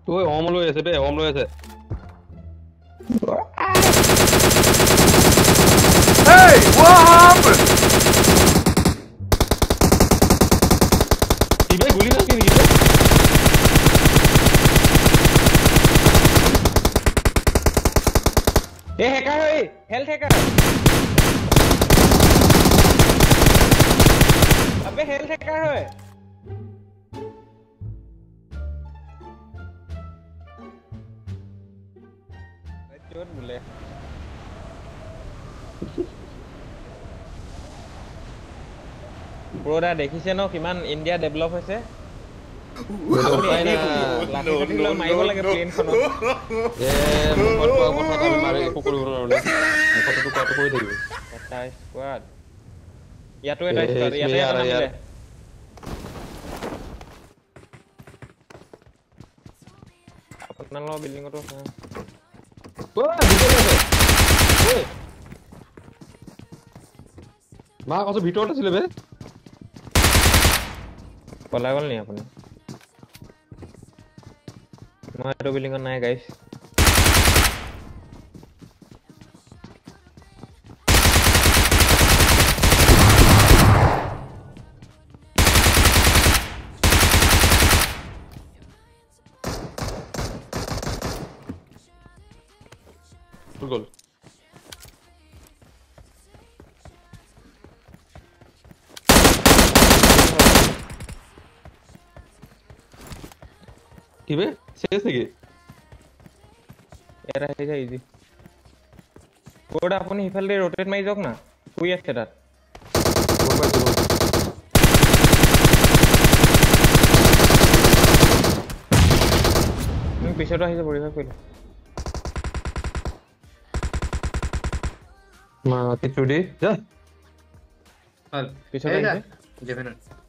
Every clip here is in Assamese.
ঐ ওম লৈ আছে বে ওম লৈ আছে Hey, what happened? কি বে গুলি নাকি নেকি বে ए हैकर है हेल्थ हैकर अबे हेल्थ हैकर है चोर बोले ব্ৰোডা দেখিছে ন কিমান ইন্ডিয়া ডেভেলপ হৈছে মাৰিব লাগে প্লেনখনত মুখত কোৱা কথা আমি মাৰে একো কৰিব নোৱাৰো কথাটো কোৱাটো কৈ থাকিব এটা স্কোৱাড ইয়াতো এটা স্কোৱাড ইয়াতে এটা নামিলে আপোনালোকৰ বিল্ডিংটো আছে মা কত ভিতৰত আছিল বে পলাই গল নি আপুনি মই এটো বিল্ডিংত নাই গাইস গল কি বে শেষ নাকি এরা হয়ে যায় ইজি কোড আপনি হিফালে রোটেট মাই যাওক না শুই আছে তাত তুমি পিছতো আহিছে পরিভাগ কইলো মা তিচুডি যা আর পিছতো আহিছে যেভেন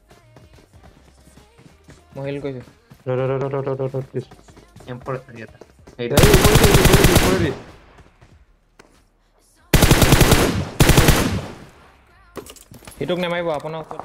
মহিল কইছে র প্লিজ এম্পর এরিয়াটা এই উপরে হিটক নেমাইব আপোনাৰ ওচৰত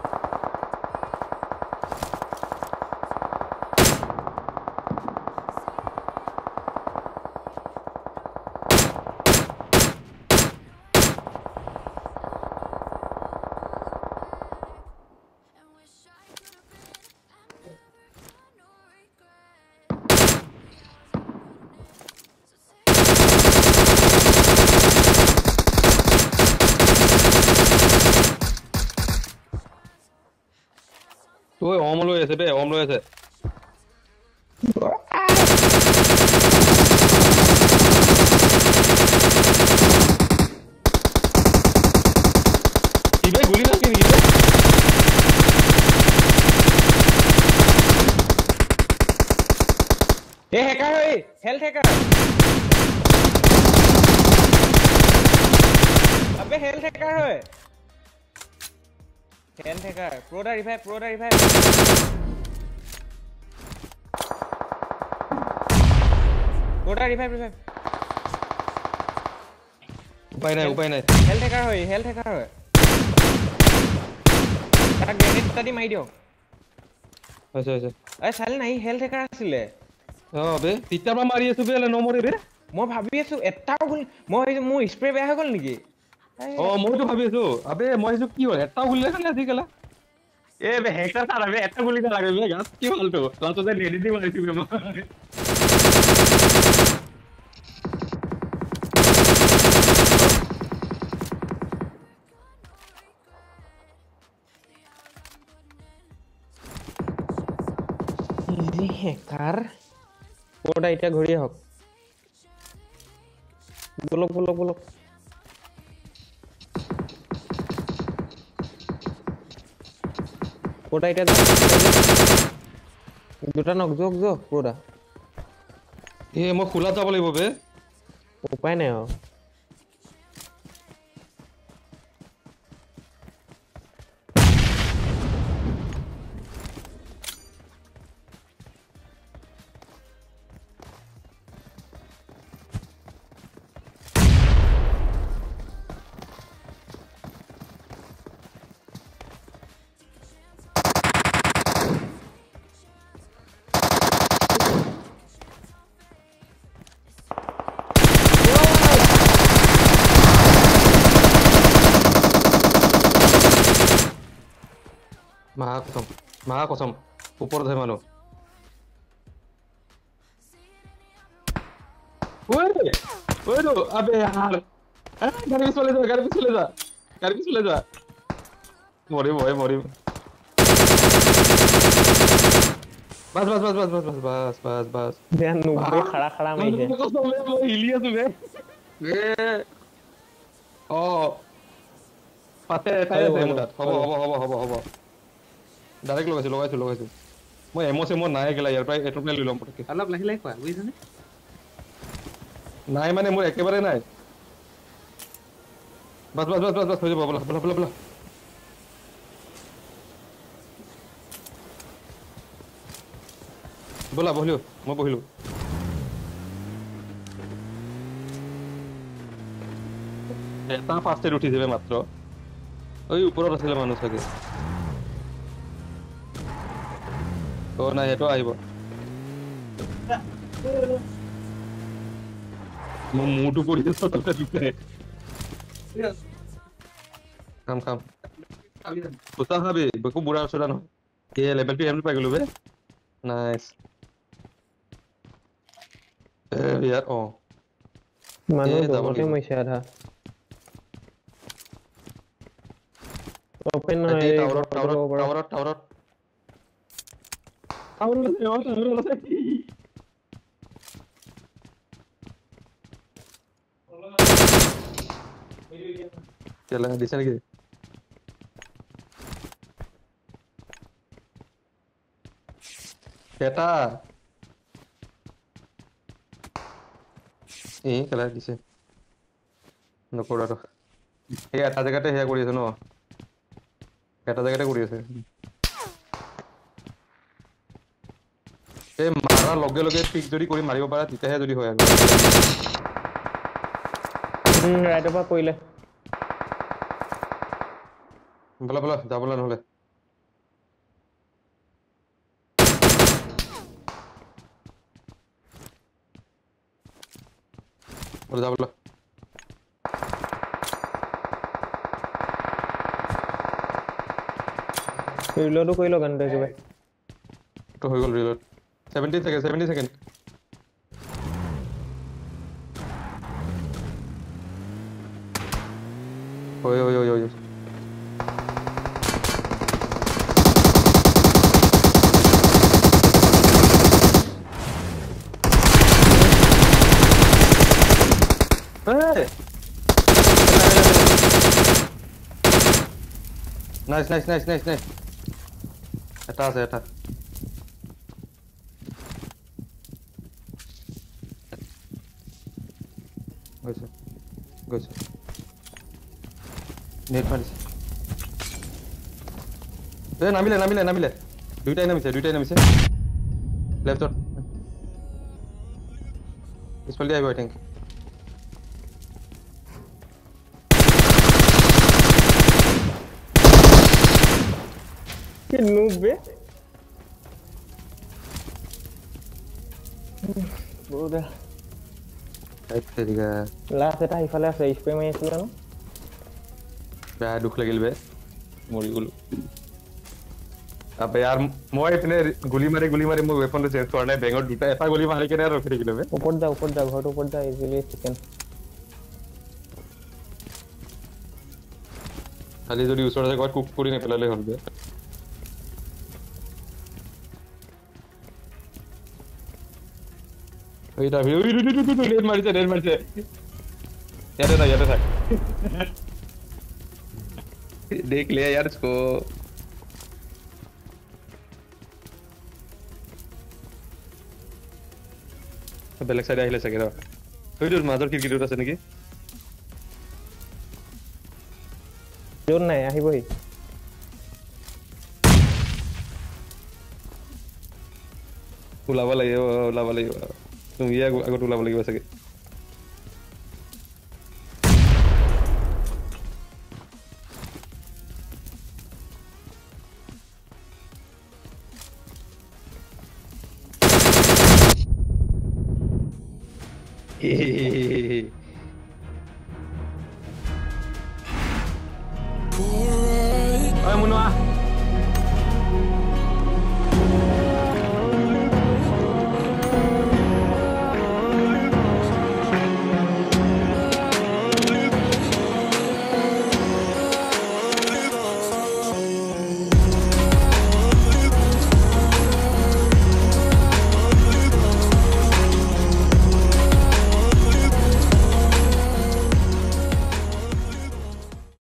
ঐ ওম লৈ আছে বে ওম লৈ আছে কি বে গুলি নাকি নেকি বে ए हैकर है हेल्थ हैकर अबे हेल्थ हैकर है हेल्थ हैकर प्रोडा रिवाइव प्रोडा रिवाइव উপায় নাই हेल्थ हैकर है তাক গ্রেনেড স্টাডি মাই দিও হৈছে আরে চাল নাই হেল্থ हैकर আছিলে বে তিতাৰ পৰা মাৰি আছো বে নমৰে বে মই ভাবি আছো এটাও গুলি মই মোৰ স্প্ৰে বেয়া হৈ গল নেকি মইতো ভাবি আছো আবে মই কি হ'ল এটাও গুলি দেখা নাই আজিকালি এ বে হেকাৰ তাৰ বে এটা গুলি লাগে বে গাছ কি হ'লতো লাষ্টতে ৰেডি দি মাৰিছো বে মই हैकर কোডা এটা ঘড়িয়ে হোক বলক কোডা এটা দুটা নক যোগ কোডা এ মই খোলা যাব লাগিব বে উপায় নাই মা কসম ওপৰত আছে মানুহ ওই তো আবে यार গাড়ি পিছলে যা মরিব বাস বেয়া নুবে খাৰা মাৰিছে কসম মই হিলি আছো বে অ পাতে তাই আছে মোৰ তাত হ'ব ডাইৰেক্ট লগাইছো মই এম'ছে মই নাই গেলা ইয়াৰ পৰা এটো প্লে লৈ লম পটকে অলপ লাহে কোৱা বুজিছনে নাই মানে মোৰ একেবাৰে নাই বাস হৈ যাব বলা বলা মই বহিলো এটা ফাৰ্ষ্ট এড উঠিছে মাত্ৰ ওই ওপৰত আছিলে মানুহ চাগে অ নাই সেইটো আহিব মই মুটো পৰি আছো তাতে দিছে কাম কোথা খাবি একো বুঢ়া ওচৰা নহয় কে লেভেল 2 এমটো পাই গলো বে নাইস ইয়াত অ মানুহ দমতে মইছে আধা ওপেন নহয় টাৱাৰত কেলা দিছে নেকি এটা কেলা দিছে নকৰা আৰু এই এটা জেগাতে সেয়া কৰি আছে ন এটা জেগাতে কৰি আছে এই মাৰাৰ লগে লগে পিক যদি কৰি মাৰিব পাৰা তেতিয়াহে যদি হয় আৰু ৰাইটৰ পৰা কৰিলে বলা যাবলৈ নহ'লে যাবলৈ ৰিলোডো কৰি লগ আনতে একেবাৰে তো হৈ গ'ল reload 70 second oi Hey! Nice. Eta আছে এটা গৈছে নেট মাৰিছে নামিলে দুইটাই নামিছে লেফটত পিছফালে আহিব আই থিংক কি নুবে বড়া তেৰিকা লাষ্ট এটা ইফালে আছে স্প্ৰে মাৰি আছিল ন বেয়া দুখ লাগিল বে মৰি গলো আবে यार মই ইপিনে গুলি মাৰি মই ওয়েপনটো চেঞ্জ কৰা নাই বেঙৰ দুটা এটা গুলি মাৰি কেনে ৰখি থাকিলো বে ওপৰত যা ঘৰটো ওপৰত যা ইজিলি চিকেন খালি যদি ওচৰতে ক'ত কুক কৰি নেপেলালে হ'ল বে এইটা রেড মারিছে ইয়াতে থাক देख लिया यार इसको বেলেগ সাইডে আহিলে চাগে ওইটোৰ মাজৰ খিৰিকীটোত আছে নেকি জোন নাই আহিবহি ওলাব লাগিব তুমি আগত ওলাব লাগিব চাগে Oi, Munua.